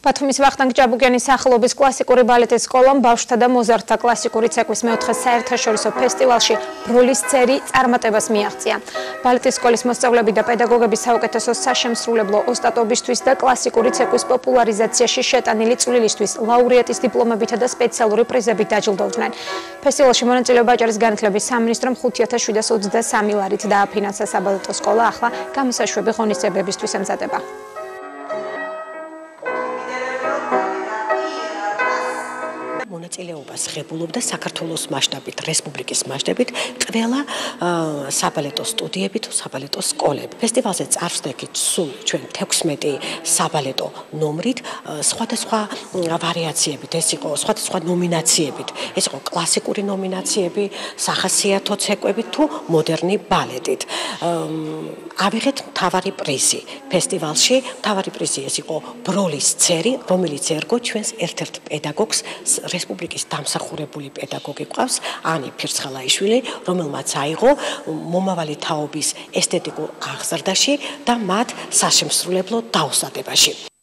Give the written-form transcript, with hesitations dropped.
ბათუმის ვახტანგ ჭაბუკიანის სახელობის კლასიკური ბალეტის სკოლამ ბავშვთა და მოზარდთა კლასიკური ცეკვის მეოთხე საერთაშორისო ფესტივალში ბროლის ცერი წარმატებას მიაღწია. ბალეტის სკოლის მოსწავლეები და პედაგოგები საუკეთესო საშემსრულებლო ოსტატობისთვის და კლასიკური ცეკვის პოპულარიზაციაში შეტანილი წვლილისთვის ლაურეატის დიპლომებითა და სპეციალური პრიზებით დაჯილდოვდნენ. ფესტივალში მონაწილეობა აჭარის განათლების სამინისტრომ 5723 ლარით დააფინანსა საბალეტო სკოლა, ახლა გამოსაშვები ღონისძიებებისთვის ემზადება. მონაწილეობას ღებულობდა საქართველოს მასშტაბით, რესპუბლიკის მასშტაბით ყველა საბალეტო სტუდიები თუ საბალეტო სკოლები. ფესტივალზე წარსდგით სულ ჩვენ 16 საბალეტო ნომრით, სხვადასხვა ვარიაციებით, ეს იყო სხვადასხვა ნომინაციებით. ეს იყო კლასიკური ნომინაციები, სახასიათო ცეკვებით თუ მოდერნი ბალეტით. ავიღეთ მთავარი პრიზი ფესტივალში. მთავარი პრიზი ეს იყო ბროლის ცერი, რომელიც ერგო ჩვენს ერთ-ერთ პედაგოგს რესპუბლიკის დამსახურებული პედაგოგი ყავს ანი ფირცხალაიშვილი, რომელმაც აიღო მომავალი თაობის ესთეტიკურ აღზრდაში და მათ საშემსრულებლო დაუსადებაში.